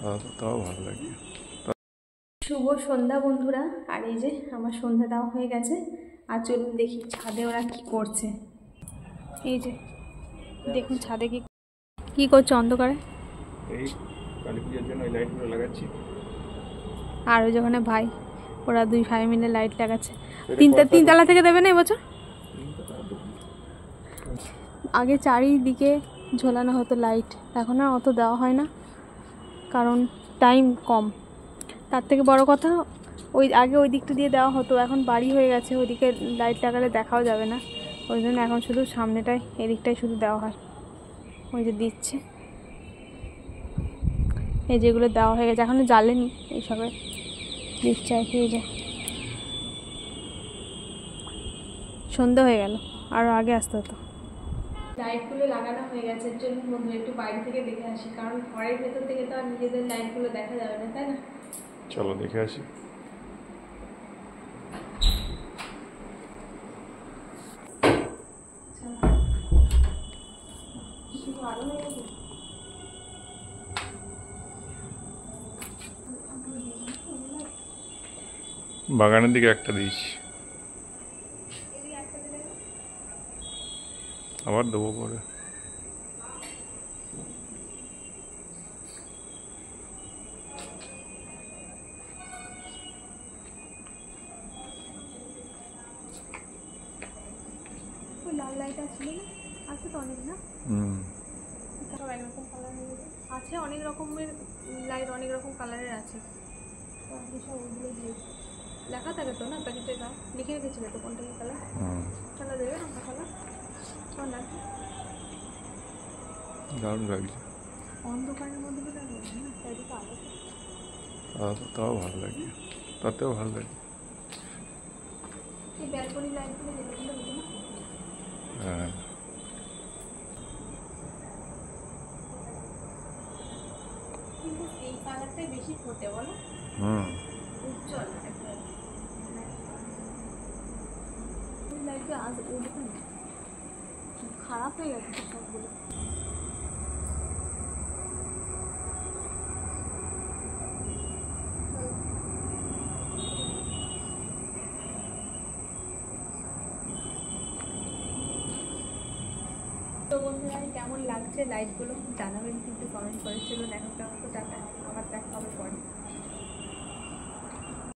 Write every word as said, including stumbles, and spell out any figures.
তাও ভালো লাগে। শুভ সন্ধ্যা বন্ধুরা, আর এই যে আমার সন্ধ্যা দেওয়া হয়ে গেছে। আর চলুন দেখি ছাদে ওরা কি করছে। এই যে দেখুন ছাদে কি কি করছে অন্ধকারে। এই কালী পূজার জন্য এই লাইটগুলো লাগাচ্ছি। আর ওই যেখানে ভাই, ওরা দুই ভাই মিলে লাইট লাগাচ্ছে। তিনটা তিনতলা থেকে দেবে না এবছর? আগে চারিদিকে ঝোলানো হতো লাইট, এখন আর অত দেওয়া হয় না, কারণ টাইম কম। তার থেকে বড় কথা, ওই আগে ওই দিকটা দিয়ে দেওয়া হতো, এখন বাড়ি হয়ে গেছে, ওইদিকে লাইট লাগালে দেখাও যাবে না। ওই জন্য এখন শুধু সামনেটাই, এদিকটাই শুধু দেওয়া হয়। ওই যে দিচ্ছে, এই যেগুলো দেওয়া হয়ে গেছে, এখনও জ্বালেনি, এইসবে দিচ্ছে আর কি। এই যে সন্ধ্যা হয়ে গেল, আরও আগে আসতে হতো। লাইটগুলো লাগানো হয়ে গেছে, চলুন বন্ধু একটু বাইরে থেকে দেখে আসি, কারণ ঘরের ভেতর থেকে তো আর নিজেদের লাইটগুলো দেখা যাবে না, তাই না? চলো দেখে আসি। বাগানের দিকে একটা দিয়েছি, আবার দেবো পরে। লাল লাইট আছে আছে তো অনেক, না? হুম, সব একরকম কালার আছে, অনেক রকমের লাইট অনেক রকম কালারের আছে। তো আপনি সব ওইগুলো দিয়েছি, লেখা থাকে তো না প্যাকেটে, না লিখে রেখেছিল তো কোনটা কি কালার। কালার দেবে না কালার, কেমন লাগছে? দারুণ লাগছে। অন্ধকারের মধ্যে তো না চারিদিকে আলো, তাও ভালো লাগে, তাতেও ভালো লাগে। এই ব্যালকনি লাইটগুলো যেগুলো হতো না, হ্যাঁ কিন্তু এই কালারটাই বেশি ফোটে বলো। হুম, উজ্জ্বল একটা লাইটটা আজ ওরকম খারাপ হয়ে গেছে সবগুলো। তো বন্ধুরা কেমন লাগছে লাইটগুলো জানাবেন কিন্তু কমেন্ট করেছিল। দেখো কেমন তো টাকা আবার দেখা হবে পরে।